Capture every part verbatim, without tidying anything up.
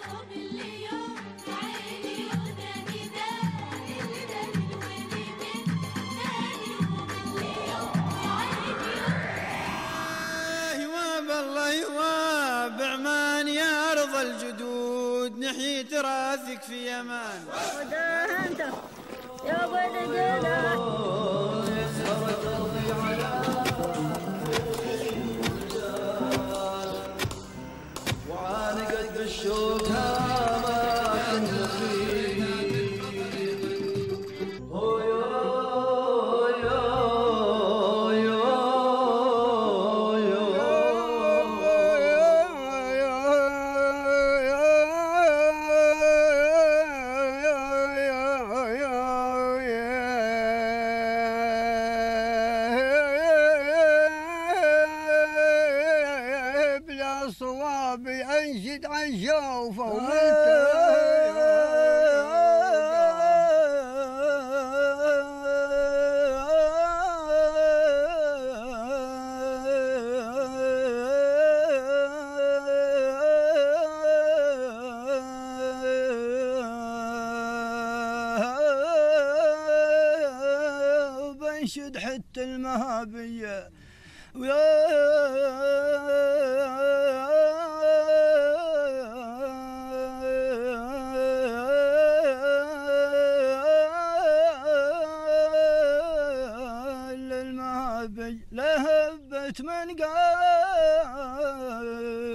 الجدود نحيي تراثك في يمان. وداه انت يا ولد جلال وعانقت بالشوك هامات النخيل. صوابي انشد عن شوفه ومنت بنشد حتى المهابيه ويا لهبت من قال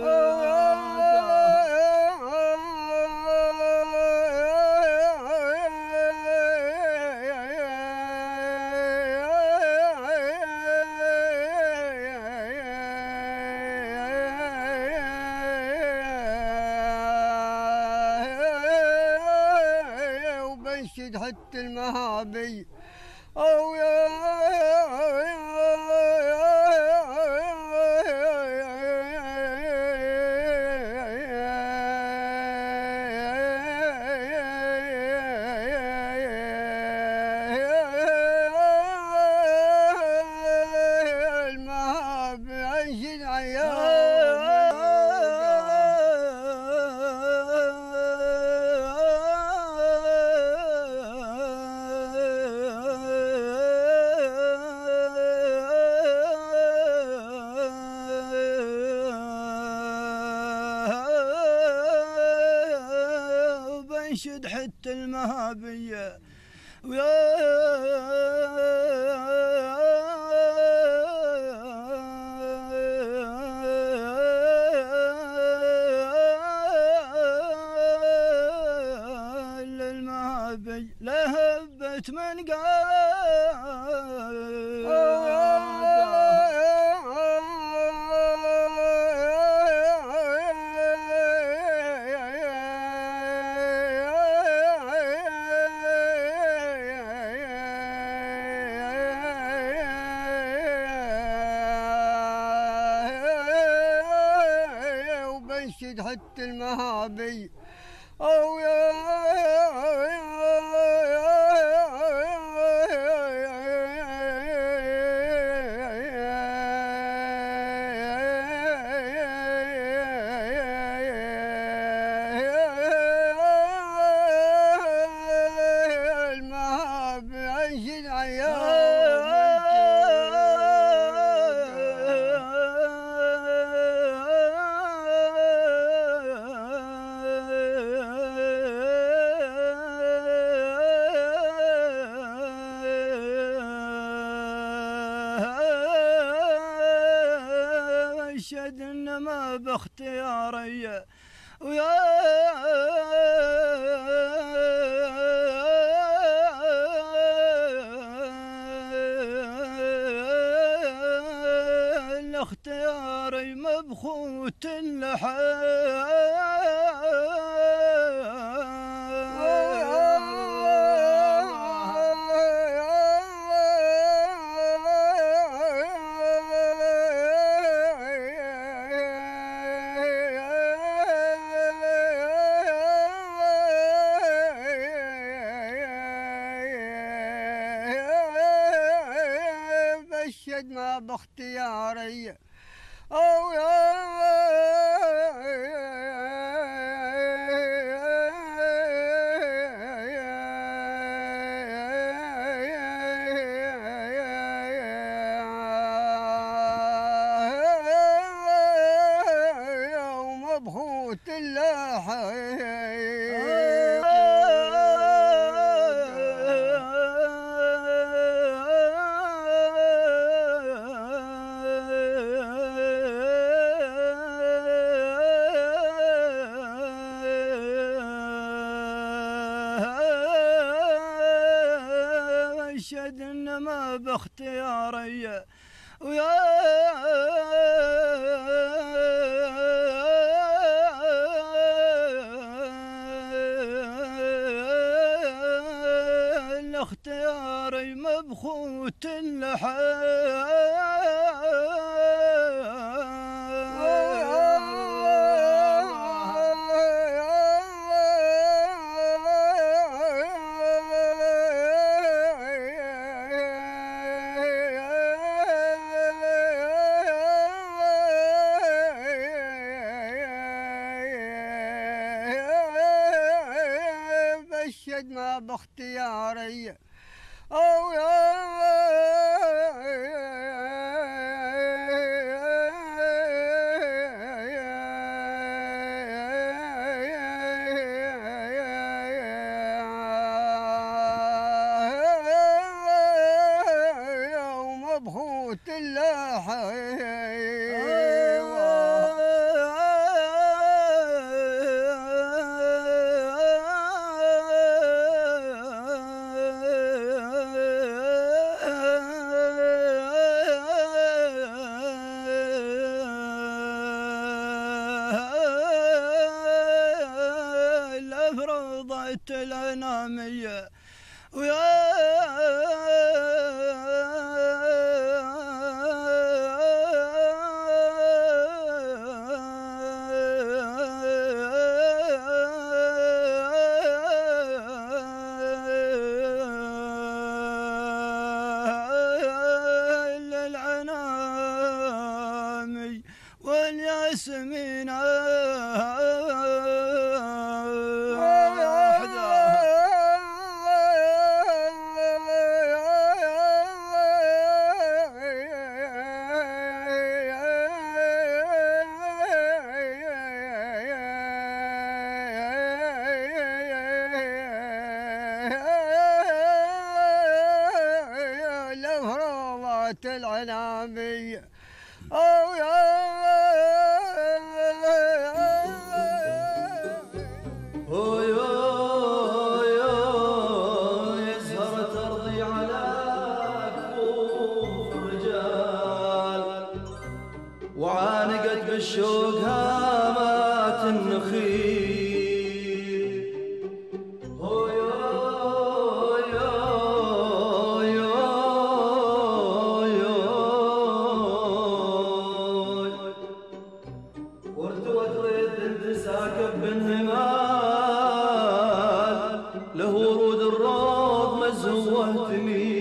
وبنشد حتى المهابي أو يا المهاب أنشد عيال بنشد حتى المهابية ويا المهابي لهبت من قال وبنشد حتى المهابي أو يا المهاب أنشد عيال أشهد إنما باختياري ويا الاختياري مبخوت اللحى بشد ما باختياري أو يا مبخوت اللحية أشهد إنما باختياري ويا الاختياري مبخوت اللحية أشهد ما باختياري أو ومبخوت اللحية الأفرضت الأنامية ويا العنامي والياسمين العنامي أو يا يزهر ترضي على كفوف الرجال وعانقت بالشوق هامات النخيل ساكب بالهمال له ورود الروض مزهوة تميل